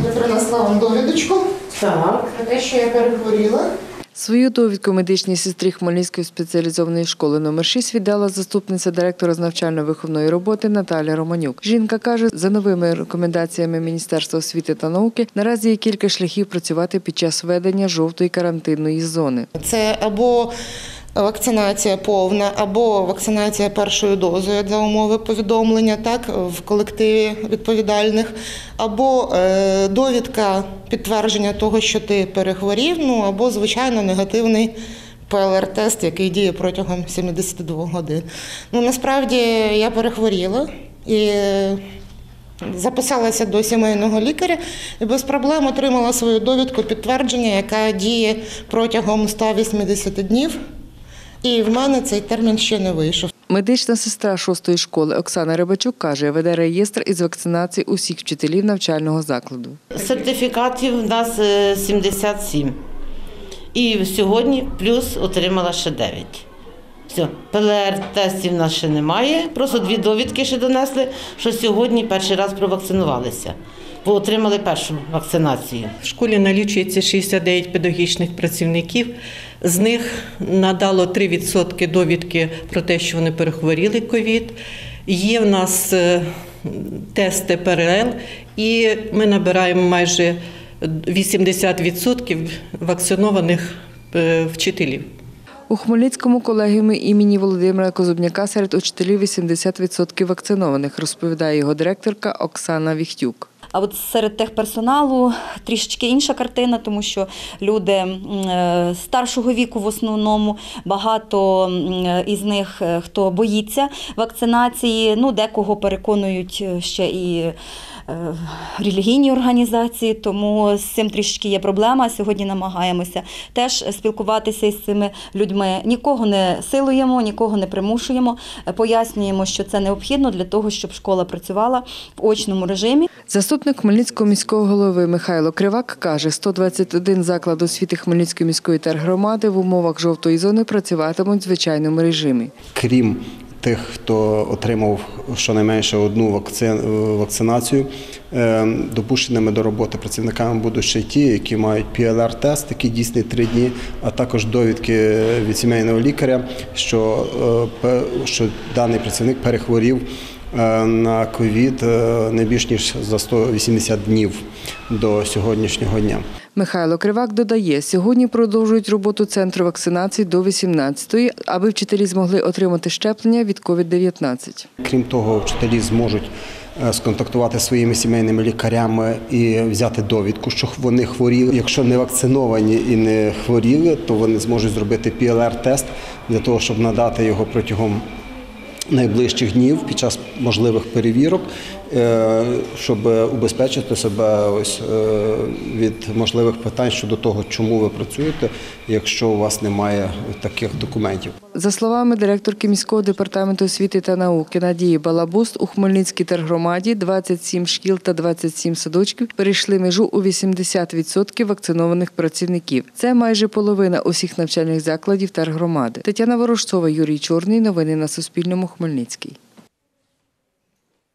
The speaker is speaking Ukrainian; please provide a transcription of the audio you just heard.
Я принесла вам довідочку Так. про те, що я перехворіла. Свою довідку медичній сестрі Хмельницької спеціалізованої школи номер 6 віддала заступниця директора з навчально-виховної роботи Наталя Романюк. Жінка каже, за новими рекомендаціями Міністерства освіти та науки наразі є кілька шляхів працювати під час введення жовтої карантинної зони. Це або вакцинація повна, або вакцинація першою дозою за умови повідомлення в колективі відповідальних, або довідка підтвердження того, що ти перехворів, або, звичайно, негативний ПЛР-тест, який діє протягом 72 годин. Насправді я перехворіла і записалася до сімейного лікаря і без проблем отримала свою довідку підтвердження, яка діє протягом 180 днів. І в мене цей термін ще не вийшов. Медична сестра 6-ї школи Оксана Рибачук каже, веде реєстр із вакцинації усіх вчителів навчального закладу. Сертифікатів у нас 77. І сьогодні плюс отримала ще 9. Все, ПЛР-тестів у нас ще немає, просто 2 довідки ще донесли, що сьогодні перший раз провакцинувалися, бо отримали першу вакцинацію. В школі налічується 69 педагогічних працівників, з них надало 3% довідки про те, що вони перехворіли ковід. Є в нас тести ПРЛ і ми набираємо майже 80% вакцинованих вчителів. У Хмельницькому колегіумі імені Володимира Козубняка серед учителів 80% вакцинованих, розповідає його директорка Оксана Віхтюк. А от серед техперсоналу трішечки інша картина, тому що люди старшого віку в основному, багато із них, хто боїться вакцинації, декого переконують ще і релігійні організації, тому з цим трішки є проблема. Сьогодні намагаємося теж спілкуватися із цими людьми. Нікого не силуємо, нікого не примушуємо, пояснюємо, що це необхідно для того, щоб школа працювала в очному режимі. Заступник Хмельницького міського голови Михайло Кривак каже, 121 заклад освіти Хмельницької міської тергромади в умовах жовтої зони працюватимуть в звичайному режимі. Крім тих, хто отримав щонайменше одну вакцинацію, допущеними до роботи працівниками будуть ще й ті, які мають ПЛР-тест, який дійсний 3 дні, а також довідки від сімейного лікаря, що даний працівник перехворів на ковід не більш ніж за 180 днів до сьогоднішнього дня. Михайло Кривак додає, сьогодні продовжують роботу центру вакцинації до 18-ї, аби вчителі змогли отримати щеплення від COVID-19. Крім того, вчителі зможуть сконтактувати зі своїми сімейними лікарями і взяти довідку, що вони хворіли. Якщо не вакциновані і не хворіли, то вони зможуть зробити ПЛР-тест для того, щоб надати його протягом найближчих днів під час можливих перевірок, щоб убезпечити себе від можливих питань щодо того, чому ви працюєте, якщо у вас немає таких документів. За словами директорки міського департаменту освіти та науки Надії Балабуст, у Хмельницькій тергромаді 27 шкіл та 27 садочків перейшли межу у 80% вакцинованих працівників. Це майже половина усіх навчальних закладів тергромади. Тетяна Ворожцова, Юрій Чорний. Новини на Суспільному. Хмельницький.